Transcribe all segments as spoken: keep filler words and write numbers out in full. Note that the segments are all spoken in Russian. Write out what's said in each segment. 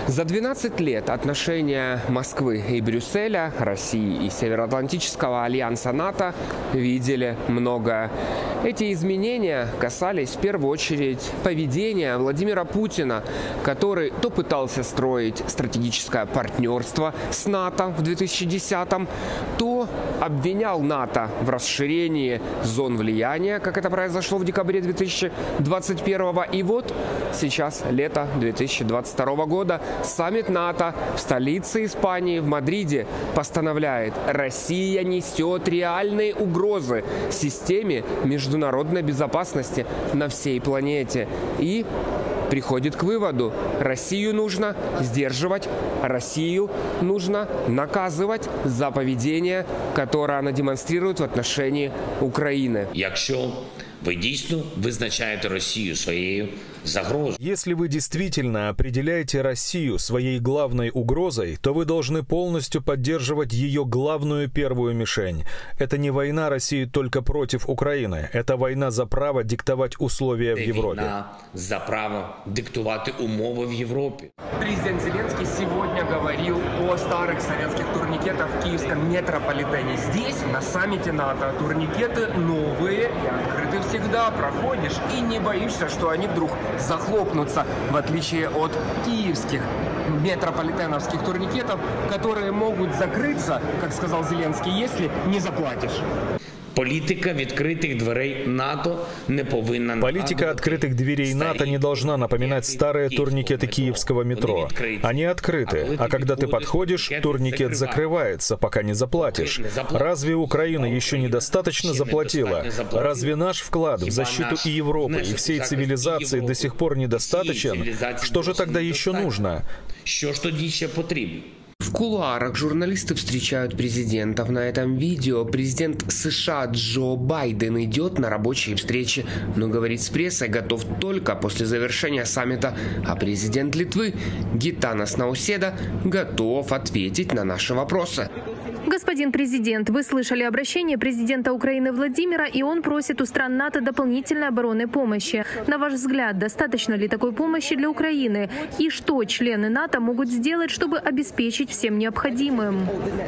За двенадцать лет отношения Москвы и Брюсселя, России и Североатлантического альянса НАТО видели многое. Эти изменения касались в первую очередь поведения Владимира Путина, который то пытался строить стратегическое партнерство с НАТО в две тысячи десятом, то обвинял НАТО в расширении зон влияния, как это произошло в декабре две тысячи двадцать первого. И вот сейчас лето две тысячи двадцать второго года. Саммит НАТО в столице Испании, в Мадриде, постановляет: Россия несет реальные угрозы системе международной безопасности на всей планете. И приходит к выводу: Россию нужно сдерживать, Россию нужно наказывать за поведение, которое она демонстрирует в отношении України. Якщо ви дійсно визначаєте Росію своєю загрозой. Если вы действительно определяете Россию своей главной угрозой, то вы должны полностью поддерживать ее главную первую мишень. Это не война России только против Украины. Это война за право диктовать условия в Европе. Война за право диктувати умови в Европе. Президент Зеленский сегодня говорил о старых советских турникетах в киевском метрополитене. Здесь, на саммите НАТО, турникеты новые и открыты всегда. Проходишь и не боишься, что они вдруг захлопнутся, в отличие от киевских метрополитеновских турникетов, которые могут закрыться, как сказал Зеленский, если не заплатишь. Политика відкритих дверей НАТО не повинна... Политика открытых дверей НАТО не должна напоминать старые турникеты киевского метро. Они открыты, а когда ты подходишь, турникет закрывается, пока не заплатишь. Разве Украина еще недостаточно заплатила? Разве наш вклад в защиту и Европы, и всей цивилизации до сих пор недостаточен? Что же тогда еще нужно? Що ж тоді ще потрібно? В кулуарах журналисты встречают президентов. На этом видео президент США Джо Байден идет на рабочие встречи, но говорить с прессой готов только после завершения саммита. А президент Литвы Гитанас Науседа готов ответить на наши вопросы. Господин президент, вы слышали обращение президента Украины Владимира, и он просит у стран НАТО дополнительной оборонной помощи. На ваш взгляд, достаточно ли такой помощи для Украины? И что члены НАТО могут сделать, чтобы обеспечить всем необходимым?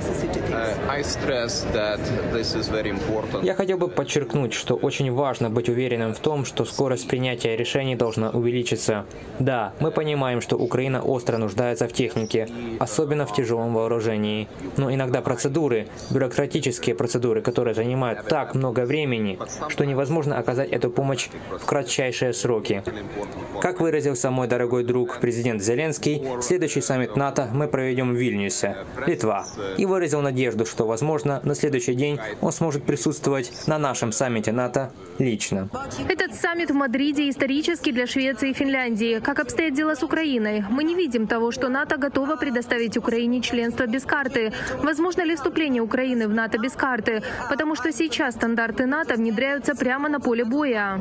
Я хотел бы подчеркнуть, что очень важно быть уверенным в том, что скорость принятия решений должна увеличиться. Да, мы понимаем, что Украина остро нуждается в технике, особенно в тяжелом вооружении. Но иногда процесс Процедуры, бюрократические процедуры, которые занимают так много времени, что невозможно оказать эту помощь в кратчайшие сроки. Как выразился мой дорогой друг президент Зеленский, следующий саммит НАТО мы проведем в Вильнюсе, Литва, и выразил надежду, что, возможно, на следующий день он сможет присутствовать на нашем саммите НАТО лично. Этот саммит в Мадриде исторический для Швеции и Финляндии. Как обстоят дела с Украиной? Мы не видим того, что НАТО готово предоставить Украине членство без карты. Возможно ли вступление Украины в НАТО без карты? Потому что сейчас стандарты НАТО внедряются прямо на поле боя.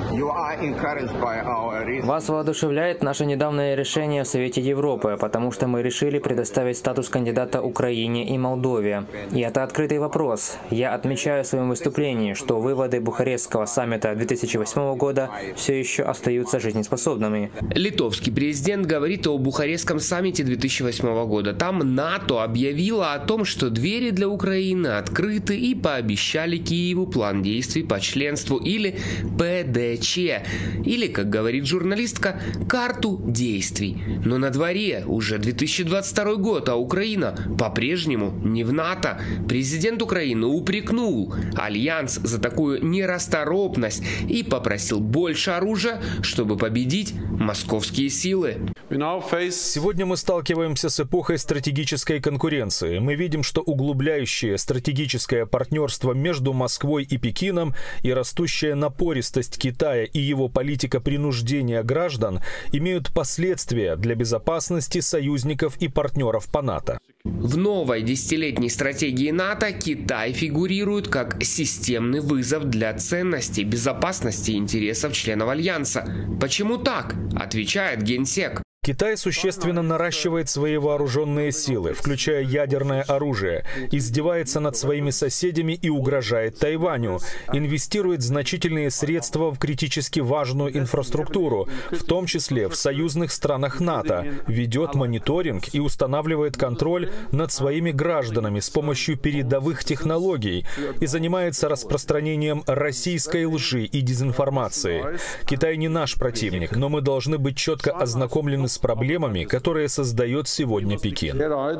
Вас воодушевляет наше недавнее решение в Совете Европы, потому что мы решили предоставить статус кандидата Украине и Молдове. И это открытый вопрос. Я отмечаю в своем выступлении, что выводы Бухарестского саммита две тысячи восьмого года все еще остаются жизнеспособными. Литовский президент говорит о Бухарестском саммите две тысячи восьмого года. Там НАТО объявило о том, что двери для Украины открыты, и пообещали Киеву план действий по членству, или пэ дэ че, или, как говорит журналистка, карту действий. Но на дворе уже две тысячи двадцать второй год, а Украина по-прежнему не в НАТО. Президент Украины упрекнул Альянс за такую нерасторопность и попросил больше оружия, чтобы победить московские силы. Сегодня мы сталкиваемся с эпохой стратегической конкуренции. Мы видим, что углубляющее стратегическое партнерство между Москвой и Пекином и растущая напористость Китая и его политика принуждения граждан имеют последствия для безопасности союзников и партнеров по НАТО. В новой десятилетней стратегии НАТО Китай фигурирует как системный вызов для ценностей, безопасности и интересов членов Альянса. Почему так? Отвечает Генсек. Китай существенно наращивает свои вооруженные силы, включая ядерное оружие, издевается над своими соседями и угрожает Тайваню, инвестирует значительные средства в критически важную инфраструктуру, в том числе в союзных странах НАТО, ведет мониторинг и устанавливает контроль над своими гражданами с помощью передовых технологий и занимается распространением российской лжи и дезинформации. Китай не наш противник, но мы должны быть четко ознакомлены с проблемами, которые создает сегодня Пекин.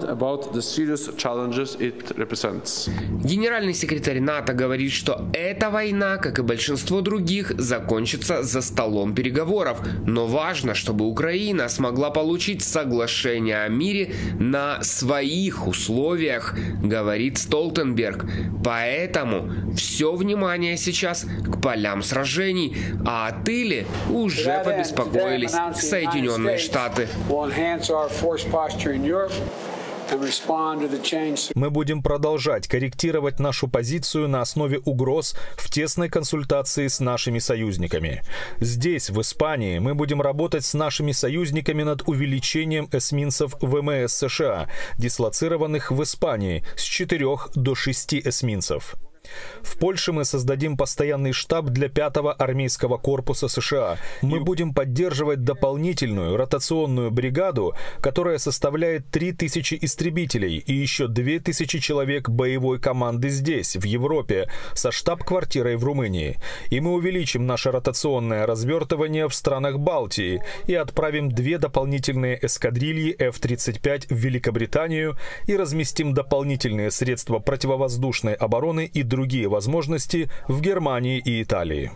Генеральный секретарь НАТО говорит, что эта война, как и большинство других, закончится за столом переговоров. Но важно, чтобы Украина смогла получить соглашение о мире на своих условиях, говорит Столтенберг. Поэтому все внимание сейчас к полям сражений, а о тыле уже побеспокоились Соединенные Штаты. Мы будем продолжать корректировать нашу позицию на основе угроз в тесной консультации с нашими союзниками. Здесь, в Испании, мы будем работать с нашими союзниками над увеличением эсминцев ВМС США, дислоцированных в Испании, с четырех до шести эсминцев. В Польше мы создадим постоянный штаб для пятого армейского корпуса США. Мы будем поддерживать дополнительную ротационную бригаду, которая составляет три тысячи истребителей и еще две тысячи человек боевой команды здесь, в Европе, со штаб-квартирой в Румынии. И мы увеличим наше ротационное развертывание в странах Балтии и отправим две дополнительные эскадрильи эф тридцать пять в Великобританию и разместим дополнительные средства противовоздушной обороны и другие возможности в Германии и Италии.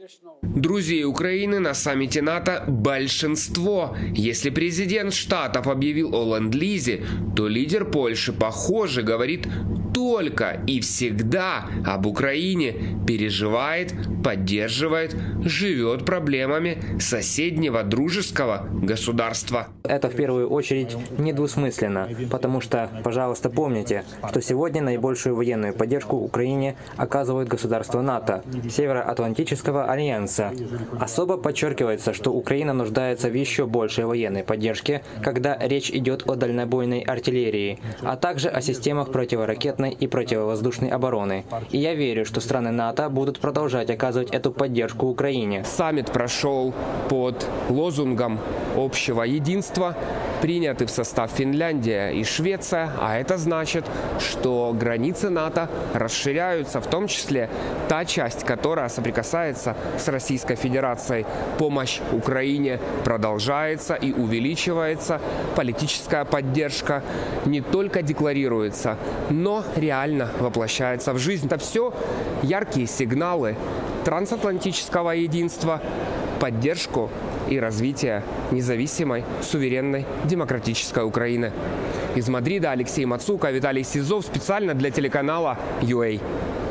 Друзей Украины на саммите НАТО большинство. Если президент Штатов объявил о ленд-лизе, то лидер Польши, похоже, говорит только и всегда об Украине, переживает, поддерживает, живет проблемами соседнего дружеского государства. Это в первую очередь недвусмысленно, потому что, пожалуйста, помните, что сегодня наибольшую военную поддержку Украине оказывают государства НАТО, Североатлантического альянса. Особо подчеркивается, что Украина нуждается в еще большей военной поддержке, когда речь идет о дальнобойной артиллерии, а также о системах противоракетной и противовоздушной обороны. И я верю, что страны НАТО будут продолжать оказывать эту поддержку Украине. Саммит прошел под лозунгом общего единства. Приняты в состав Финляндия и Швеция, а это значит, что границы НАТО расширяются, в том числе та часть, которая соприкасается с Российской Федерацией. Помощь Украине продолжается и увеличивается. Политическая поддержка не только декларируется, но реально воплощается в жизнь. Это все яркие сигналы трансатлантического единства, поддержку и развитие независимой, суверенной, демократической Украины. Из Мадрида Алексей Мацука, Виталий Сизов, специально для телеканала ю эй.